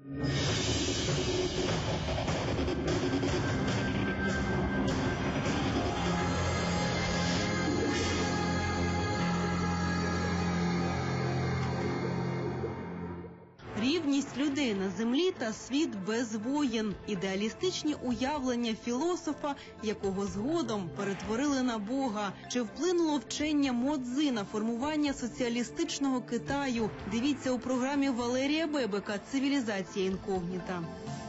Рівність людей на землі та світ без воєн. Ідеалістичні уявлення філософа, якого згодом перетворили на Бога. Чи вплинуло вчення Мо Цзи на формування соціалістичного Китаю? Дивіться у програмі Валерія Бебека «Цивілізація інкогніта».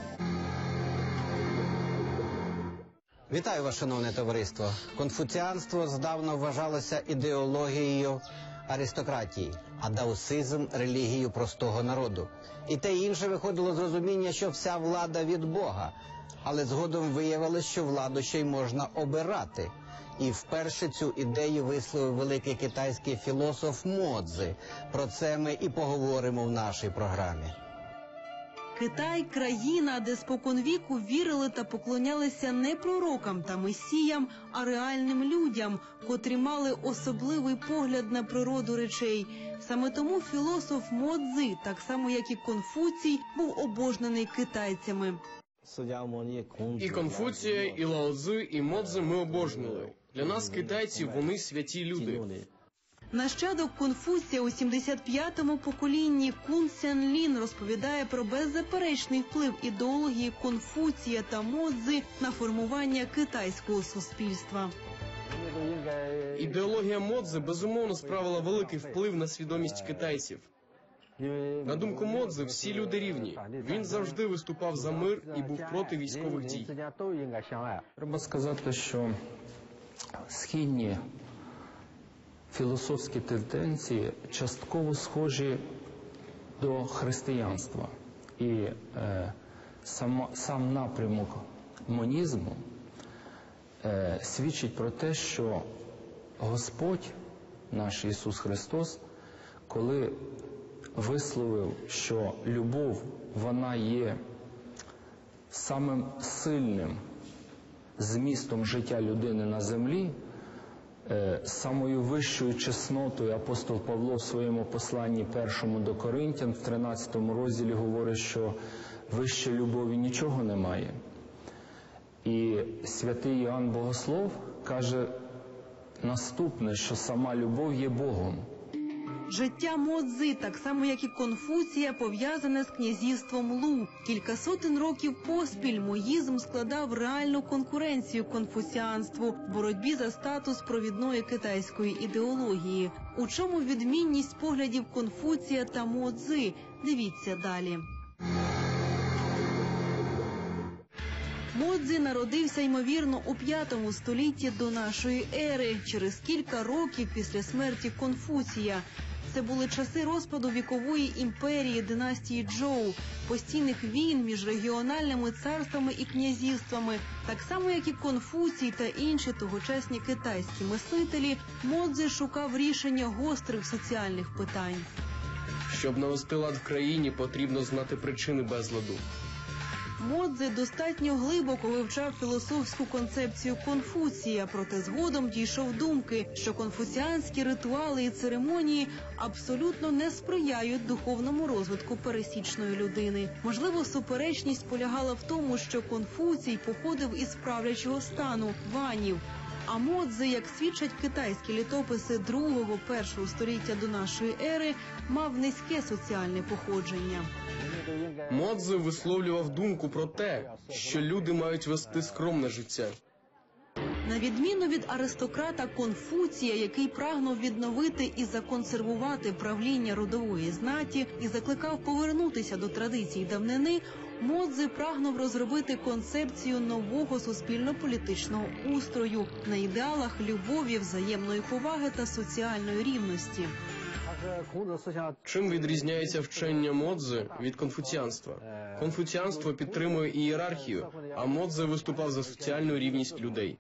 Вітаю вас, шановне товариство. Конфуціанство здавна вважалося ідеологією аристократії, а даосизм – релігією простого народу. І те інше виходило з розуміння, що вся влада від Бога. Але згодом виявилось, що владу ще й можна обирати. І вперше цю ідею висловив великий китайський філософ Мо Цзи. Про це ми і поговоримо в нашій програмі. Китай – країна, де споконвіку вірили та поклонялися не пророкам та месіям, а реальним людям, котрі мали особливий погляд на природу речей. Саме тому філософ Мо Цзи, так само як і Конфуцій, був обожнений китайцями. І Конфуція, і Лао Цзи, і Мо Цзи ми обожнили. Для нас, китайців, вони святі люди. Нащадок Конфуція у 75-му поколінні Кун Сян Лін розповідає про беззаперечний вплив ідеології Конфуція та Мо Цзи на формування китайського суспільства. Ідеологія Мо Цзи, безумовно, справила великий вплив на свідомість китайців. На думку Мо Цзи, всі люди рівні. Він завжди виступав за мир і був проти військових дій. Треба сказати, що східні філософські тенденції частково схожі до християнства. І сам напрямок монізму свідчить про те, що Господь, наш Ісус Христос, коли висловив, що любов, вона є самим сильним змістом життя людини на землі, самою вищою чеснотою апостол Павло в своєму посланні першому до Коринтян в 13 розділі говорить, що вище любові нічого немає. І святий Іоанн Богослов каже наступне, що сама любов є Богом. Життя Мо Цзи, так само як і Конфуція, пов'язане з князівством Лу. Кілька сотень років поспіль моїзм складав реальну конкуренцію конфуціанству в боротьбі за статус провідної китайської ідеології. У чому відмінність поглядів Конфуція та Мо Цзи? Дивіться далі. Мо Цзи народився, ймовірно, у 5 столітті до нашої ери, через кілька років після смерті Конфуція. Це були часи розпаду вікової імперії династії Чжоу, постійних війн між регіональними царствами і князівствами. Так само, як і Конфуцій та інші тогочасні китайські мислителі, Мо Цзи шукав рішення гострих соціальних питань. Щоб навести лад в країні, потрібно знати причини безладу. Мо Цзи достатньо глибоко вивчав філософську концепцію Конфуція, проте згодом дійшов думки, що конфуціанські ритуали і церемонії абсолютно не сприяють духовному розвитку пересічної людини. Можливо, суперечність полягала в тому, що Конфуцій походив із правлячого стану – ванів, а Мо Цзи, як свідчать китайські літописи 2-1 століття до нашої ери, мав низьке соціальне походження. Мо Цзи висловлював думку про те, що люди мають вести скромне життя. На відміну від аристократа Конфуція, який прагнув відновити і законсервувати правління родової знаті і закликав повернутися до традицій давнини, Мо Цзи прагнув розробити концепцію нового суспільно-політичного устрою на ідеалах любові, взаємної поваги та соціальної рівності. Чим відрізняється вчення Мо Цзи від конфуціанства? Конфуціанство підтримує ієрархію, а Мо Цзи виступав за соціальну рівність людей.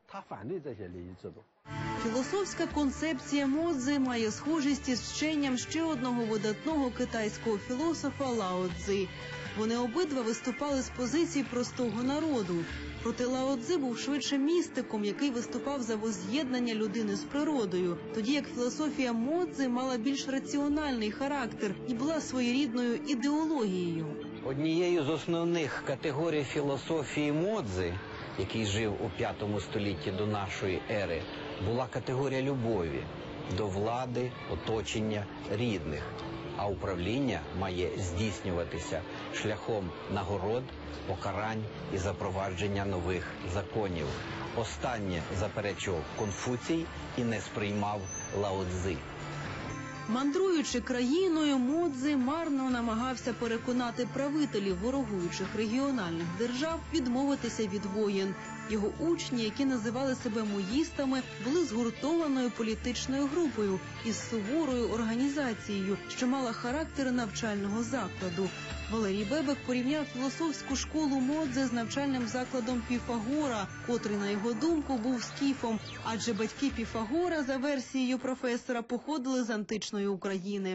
Філософська концепція Мо Цзи має схожість із вченням ще одного видатного китайського філософа Лао Цзи. Вони обидва виступали з позиції простого народу. Проте Лао Цзи був швидше містиком, який виступав за возз'єднання людини з природою, тоді як філософія Мо Цзи мала більш раціональний характер і була своєрідною ідеологією. Однією з основних категорій філософії Модзи, який жив у 5 столітті до нашої ери, була категорія любові до влади, оточення, рідних. А управління має здійснюватися шляхом нагород, покарань і запровадження нових законів. Останнє заперечував Конфуцій і не сприймав Лао Цзи. Мандруючи країною, Модзи марно намагався переконати правителів ворогуючих регіональних держав відмовитися від воєн. Його учні, які називали себе моїстами, були згуртованою політичною групою із суворою організацією, що мала характер навчального закладу. Валерій Бебек порівняв філософську школу Модзи з навчальним закладом Піфагора, котрий, на його думку, був скіфом, адже батьки Піфагора, за версією професора, походили з античної України.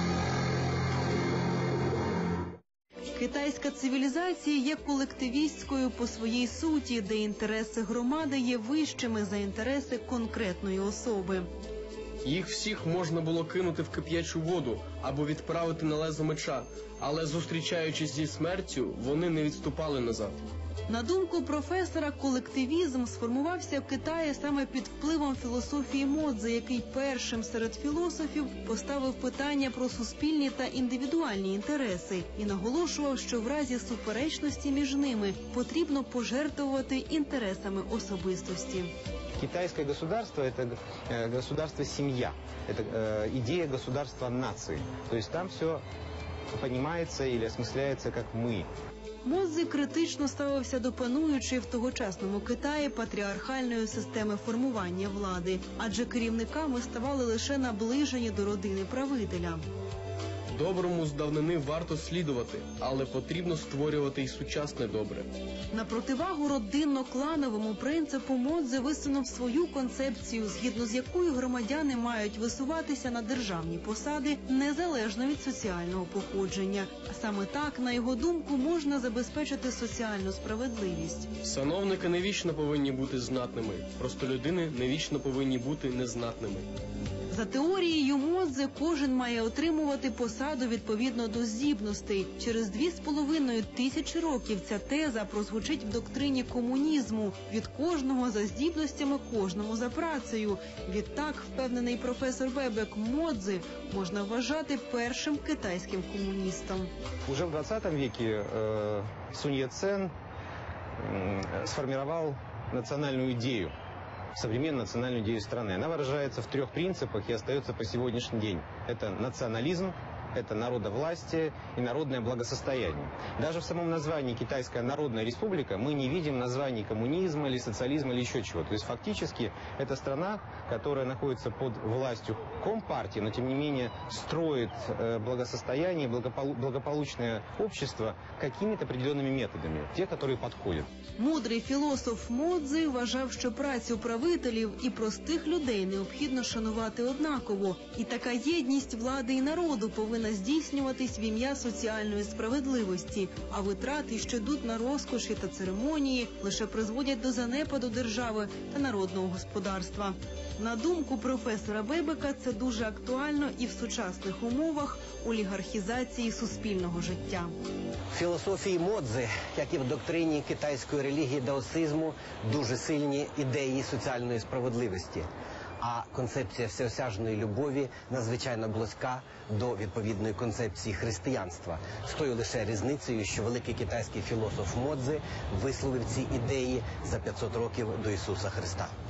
Китайська цивілізація є колективістською по своїй суті, де інтереси громади є вищими за інтереси конкретної особи. Їх всіх можна було кинути в кип'ячу воду або відправити на лезо меча, але, зустрічаючись зі смертю, вони не відступали назад. На думку професора, колективізм сформувався в Китаї саме під впливом філософії Модзи, який першим серед філософів поставив питання про суспільні та індивідуальні інтереси і наголошував, що в разі суперечності між ними потрібно пожертвувати інтересами особистості. Китайское государство – это государство-семья, это идея государства-нации. То есть там все понимается или осмысляется как «мы». Модзи критично ставився до пануючої в тогочасному Китаї патріархальної системи формування влади, адже керівниками ставали лише наближені до родини правителя. Доброму з давнини варто слідувати, але потрібно створювати й сучасне добре. На противагу родинно-клановому принципу Модзи висунув свою концепцію, згідно з якою громадяни мають висуватися на державні посади незалежно від соціального походження. А саме так, на його думку, можна забезпечити соціальну справедливість. Сановники не вічно повинні бути знатними, простолюдини не вічно повинні бути незнатними. За теорією Модзи, кожен має отримувати посаду відповідно до здібностей. Через 2,5 тисячі років ця теза прозвучить в доктрині комунізму. Від кожного за здібностями, кожному за працею. Відтак, впевнений професор Бебек, Модзи можна вважати першим китайським комуністом. Уже в 20 веке Сунь Яцен сформировал национальную идею, современную национальную идею страны. Она выражается в 3 принципах и остается по сегодняшний день. Это национализм, это народовластие и народное благосостояние. Даже в самом названии «Китайская Народная Республика» мы не видим названий коммунизма или социализма или еще чего. То есть фактически это страна, которая находится под властью Компартии, но тем не менее строит благосостояние, благополучное общество какими-то определенными методами, те, которые подходят. Мудрий філософ Модзи вважав, що працю правителів і простих людей необхідно шанувати однаково. І така єдність влади і народу повинна здійснюватись в ім'я соціальної справедливості. А витрати, що йдуть на розкоші та церемонії, лише призводять до занепаду держави та народного господарства. На думку професора Бебека, це дуже актуально і в сучасних умовах олігархізації суспільного життя. В філософії Модзи, як і в доктрині китайської релігії даосизму, дуже сильні ідеї соціальної справедливості. А концепція всеосяжної любові надзвичайно близька до відповідної концепції християнства. З тою лише різницею, що великий китайський філософ Модзи висловив ці ідеї за 500 років до Ісуса Христа.